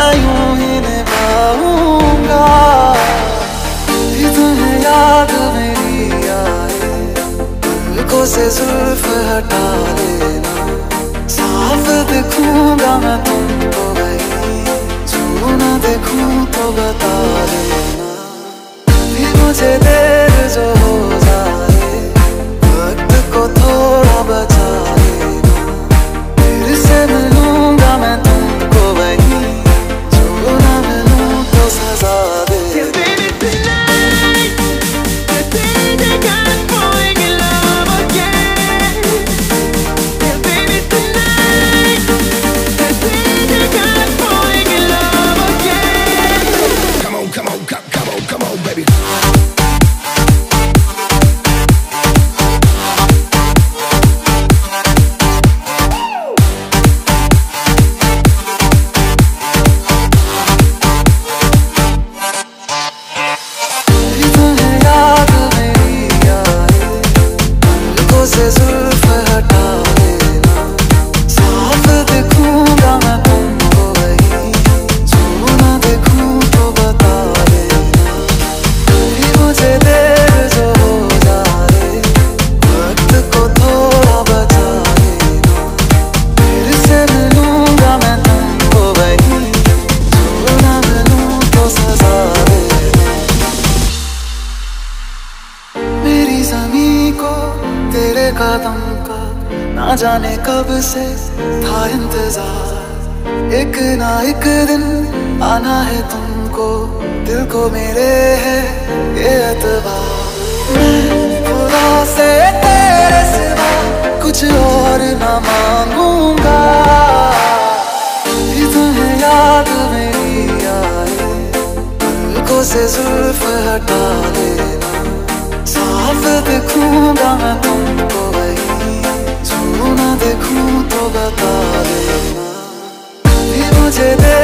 यूं ही निभाऊंगा। भी तुम्हें याद मेरी आए, पलकों से जुल्फ हटा लेना। साफ दिखूंगा मैं तुमको वही, जो ना देखूं तो बता देना। भी मुझे देर जो हो जाए, वक्त को थोड़ा बचा लेना। फिर से मिलूंगा मैं तुमको वही, जो ना मिलूं तो सजा दे। कदम का ना जाने कब से था इंतजार। एक ना एक दिन आना है तुमको, दिल को मेरे है ये एतबार। मैं खुदा से तेरे सिवा कुछ और ना मांगूंगा। भी तुम्हें याद मेरी आए, पलकों से जुल्फ हटा लेना। साफ दिखूंगा मैं तुमको वही, जो ना देखूं तो बता देना। भी मुझे